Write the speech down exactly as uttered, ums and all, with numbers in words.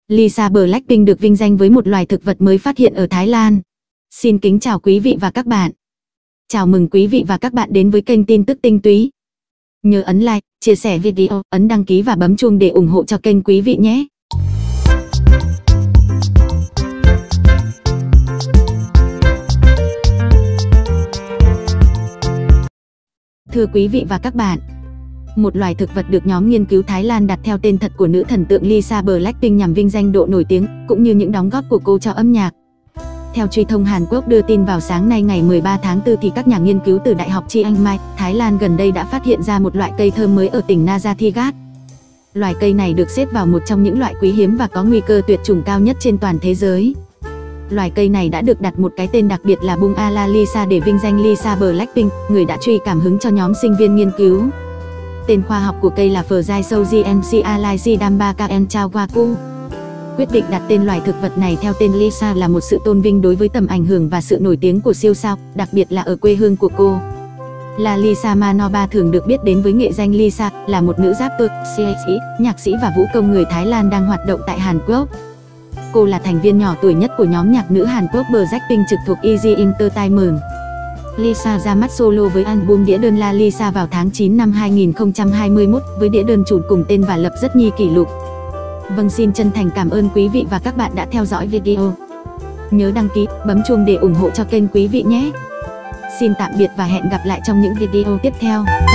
Lisa Blackpink được vinh danh với một loài thực vật mới phát hiện ở Thái Lan. Xin kính chào quý vị và các bạn. Chào mừng quý vị và các bạn đến với kênh tin tức tinh túy. Nhớ ấn like, chia sẻ video, ấn đăng ký và bấm chuông để ủng hộ cho kênh quý vị nhé. Thưa quý vị và các bạn, một loài thực vật được nhóm nghiên cứu Thái Lan đặt theo tên thật của nữ thần tượng Lisa Blackpink nhằm vinh danh độ nổi tiếng cũng như những đóng góp của cô cho âm nhạc. Theo truyền thông Hàn Quốc đưa tin vào sáng nay ngày mười ba tháng tư thì các nhà nghiên cứu từ Đại học Chiang Mai, Thái Lan gần đây đã phát hiện ra một loại cây thơm mới ở tỉnh Narathiwat. Loài cây này được xếp vào một trong những loại quý hiếm và có nguy cơ tuyệt chủng cao nhất trên toàn thế giới. Loài cây này đã được đặt một cái tên đặc biệt là Bung Ala Lisa để vinh danh Lisa Blackpink, người đã truy cảm hứng cho nhóm sinh viên nghiên cứu. Tên khoa học của cây là Phraisogymnsialisidambakaen Chawwaku. Quyết định đặt tên loài thực vật này theo tên Lisa là một sự tôn vinh đối với tầm ảnh hưởng và sự nổi tiếng của siêu sao, đặc biệt là ở quê hương của cô. Là Lisa Manoba thường được biết đến với nghệ danh Lisa, là một nữ rapper, sĩ, nhạc sĩ và vũ công người Thái Lan đang hoạt động tại Hàn Quốc. Cô là thành viên nhỏ tuổi nhất của nhóm nhạc nữ Hàn Quốc Blackpink trực thuộc Easy Entertainment. Lisa ra mắt solo với album đĩa đơn La Lisa vào tháng chín năm hai nghìn không trăm hai mươi mốt với đĩa đơn chùn cùng tên và lập rất nhiều kỷ lục. Vâng, xin chân thành cảm ơn quý vị và các bạn đã theo dõi video. Nhớ đăng ký, bấm chuông để ủng hộ cho kênh quý vị nhé. Xin tạm biệt và hẹn gặp lại trong những video tiếp theo.